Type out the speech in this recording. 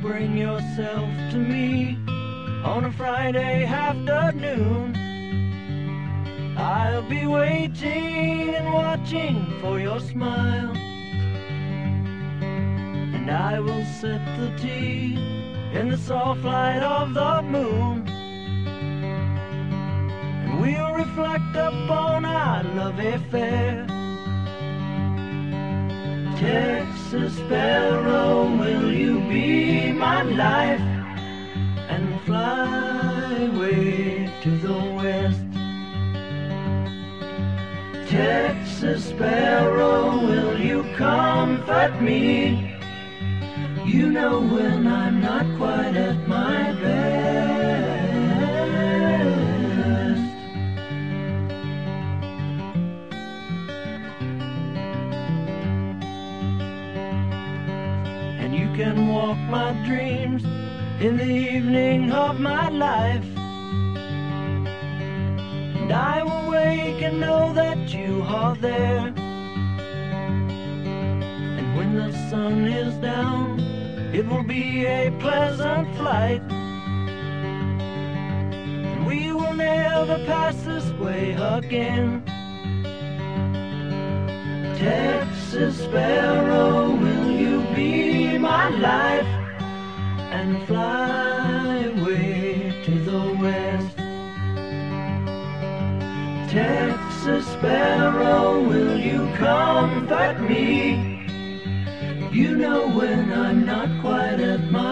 bring yourself to me on a Friday afternoon. I'll be waiting and watching for your smile, and I will set the tea in the soft light of the moon, and we'll reflect upon our love affair. Texas sparrow, will you be my life and fly away to the west? Texas sparrow, will you comfort me? You know when I'm not quite at my best. And you can walk my dreams in the evening of my life, and I will wake and know that you are there. And when the sun is down, it will be a pleasant flight, and we will never pass this way again. Texas sparrow, will you be my life and fly away to the west? Texas sparrow, will you comfort me? You know when I'm not quite at my